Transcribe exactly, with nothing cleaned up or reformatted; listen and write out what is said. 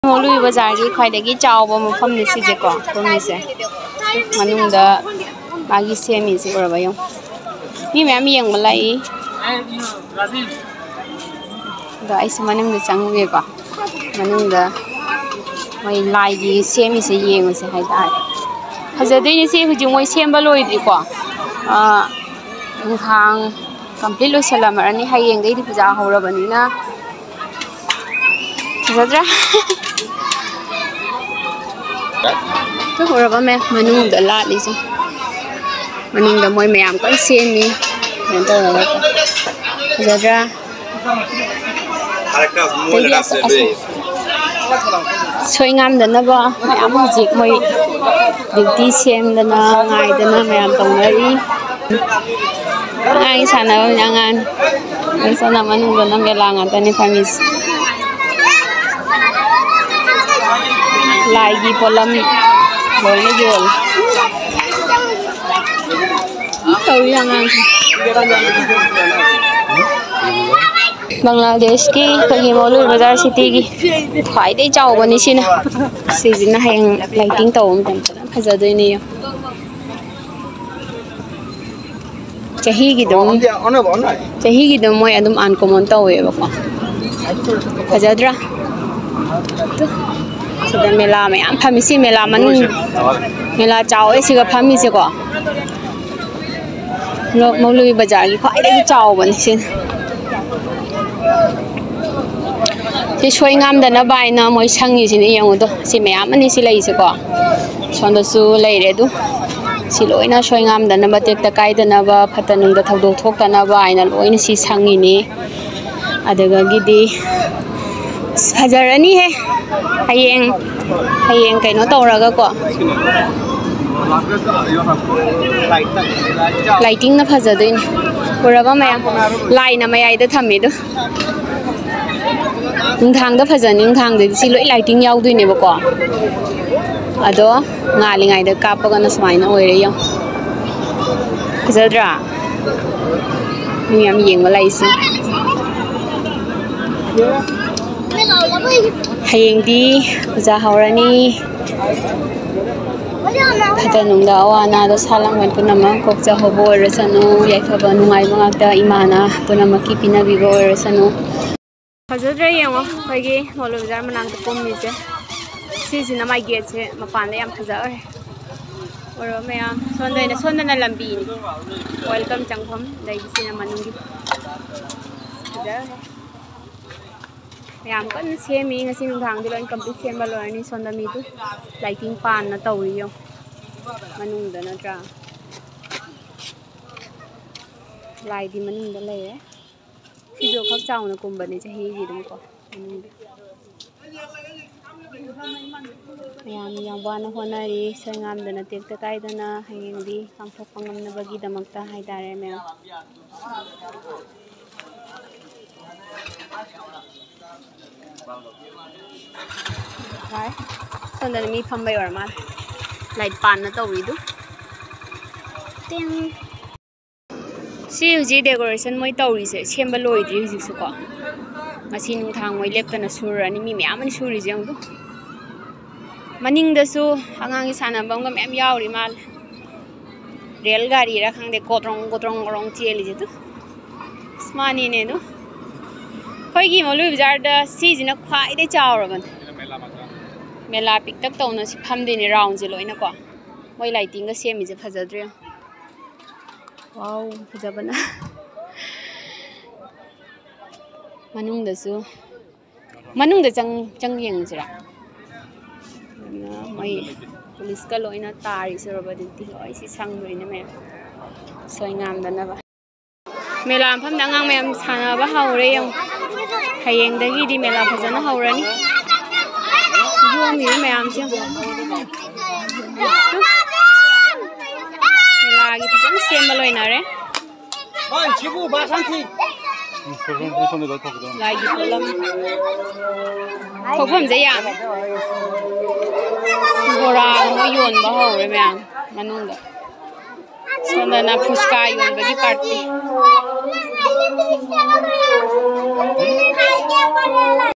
मोलुई बाजार की खाइदगी चावबो मफम नि सिजे को तोमी से मनुंगदा मागी सेमी से ओरबा यो मी मैम यंग मलाई दा इस मनुंग चंगे को मनुंगदा मई लाइगी सेमी से येंग से हाइदा फजदई से हुजि मोय सेमबा लोइद्रि को आ हांग कंप्लीट लोइसलामरनी हायेंग दैदि पूजा हौरबनिना फजद्रा तो होरबा मैं मनुंग लाली से मनुंग मोय मैम कन सेमी नन तौरबा फजद्रा सोइंगाम दनबा मैम हुजिक मोय ड्यूटी सेमदना गाइदना मैम तौनरी आई सानाबा नंगान सना मनुंग दना मेला गातनी फमिस लाइगी पोलम बोलने जोल बांग्लादेश की कहीं मोलुई बाजार सिटी की खाइदे चावबनी सिना सिजिना हैंग लाइटिंग तौम तम फजदोइने यो चाही की दम चाही की दम मोय अदम अनकॉमन तौवेबको फजद्रा सिदा मेला मैम फमिसी मेला मनु मेला चावे सिगा फमिसे को मोलुई बाजार की खाइदगी चावबनी सिन से सोइंगाम दना बायना मोय संगी सिने यंगदो सि मैम अनि सि लैसे को सोंदसु लैरे दु सि लोइना सोइंगाम दना बतेक त काइदना बा फतनुंग द थौदो थोकतना बा आइना लोइना सि संगिनी अदगा गिदी फजरनी है हयेंग हयेंग कइनो तौरगा को लाइटिंग ना फजदोइन पुरबा मैम लाइन मयाइदा थमिदो नुंथांग फजनी नुंथांग दि लोई लाइटिंग याउदोइनेबको अदो गालिङाइदा कापगना सुमाइना ओइरे यो फजद्रा मियाम येंगबा लाइसि हयेंदी पूजा हौरनी फतनुंगदा अवानादो सालांगन पुनम कोकजा होबो ओइरसनु याइफबा नुंगाइबा गाक्ता इमाना पुनमकी पिनाबिबो ओइरसनु फजद्रा येंगो खैगी मोलुई बाजार मनांगदा पोमनिसे सिसिना माइ गेट से मपानदा याम फजारे ओरबा मैम सोंदैना सोंदना लंबीनी वेलकम चंगफम दैगिसिना मनुंगी फजारे मैम कन सेमी ngasi नुंथांग दिलोइन कंप्लीट सेमबा लोरनी सोंदा मीदु लाइटिंग पान ना तौरियो मनुंगदा नत्रा लाइदी मनुंगदा लेरे सिजो खक चाउना कुंबनी चाही गिदम को मैम याम वाना होनारी सोइंगामदना तेक्ता काइदना हयेंदी पांथोकपा ngamnabagidamakta haidare ma'am Right. So then me from by your man. Light pan na tawridu. Ting. See uji decoration moi tawri se semba loidri uji su ko. Masi nung thang moi lepta na sur ani mi myam ani suri jang du. Maning da su angang sanabam ga myam yauri mal. Rail gari ra khang de kotrong kotrong rong cheli je tu. Smani ne du. खैगी मोलुई बाजार द सिजिना खाइदे चावरबन मेला पिकटक तौना सि फमदिने round जे लोइना को मोय lighting ग semi जे फजद्रे वाव फजबना मनुंग दसु मनुंग the चंग चंग यंग जरा मोय पुलिस का लोइना तारि सरबा दिति लोइ सि संगरिने मे सोइंगाम दनबा मेला फम दंगांग मैम सानाबा हाउरे यंग हयेंदगी दि मेला फजना हौरनी योमी मैम से मेला गी फजन सेमबा लोइना रे ओइ छिबु बासांथि लाइगी पोलम थोफम जे याम बोरा mo yon ba हौरे मैम मनुंगदा सोंदना फुसका योनबगी पार्टी